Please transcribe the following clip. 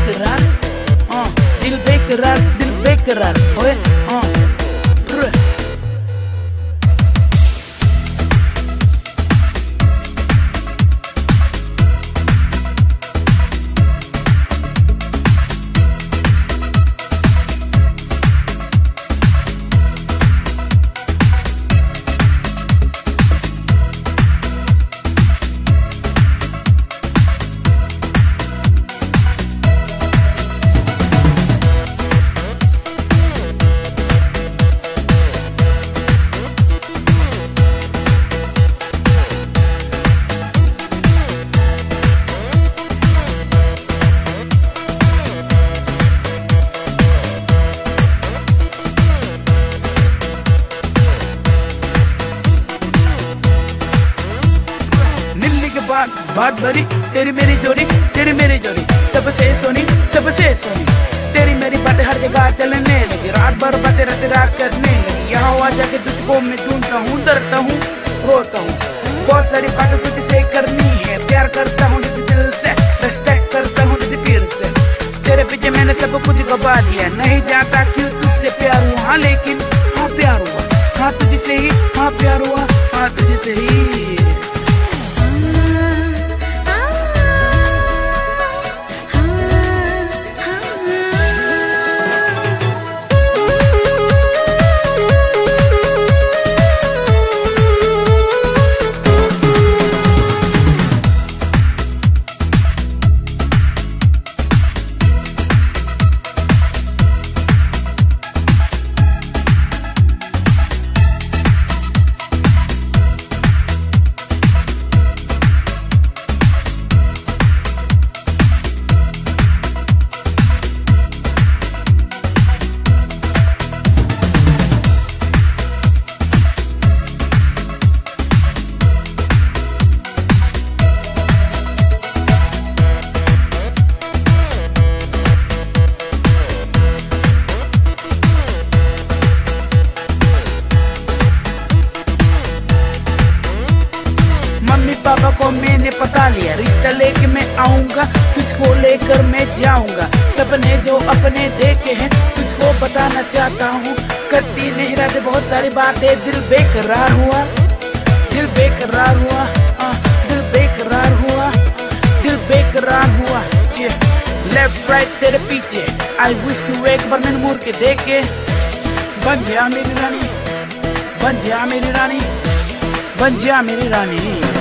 बेकरार, दिल बेकरार, दिल बेकरार ओए बात भरी तेरी मेरी जोड़ी, तेरी मेरी जोड़ी सबसे सोनी, सबसे सोनी। तेरी मेरी बातें हर जगह चलने लगी, रात भर बातें रात करने लगी। यहाँ हुआ जाके तुझको मैं ढूंढता हूँ, डरता हूँ, रोता हूँ। बहुत सारी बातें तुझसे करनी है, प्यार करता हूँ तुझे दिल से, रिस्पेक्ट करता हूँ तुझे पीर से। तेरे पीछे मैंने सब कुछ गवा दिया, नहीं जानता क्यों तुझसे प्यार हुआ। हाँ लेकिन हाँ प्यार हुआ, हाँ तुझसे ही, हाँ प्यार हुआ, हाँ तुझसे ही। पापा को मैंने पता लिया, रिश्ता लेके मैं आऊंगा, तुझको लेकर मैं जाऊंगा। सपने जो अपने देखे हैं तुझको बताना चाहता हूँ, करती नहीं रहते बहुत सारी बातें। दिल बेकरार हुआ, दिल बेकरार हुआ, दिल बेकरार हुआ, दिल बेकरार हुआ। लेफ्ट राइट तेरे पीछे, आई विश तू एक बार मैंने मुड़ के देखे। बन जा मेरी रानी, बन जा मेरी रानी, बन जा मेरी रानी।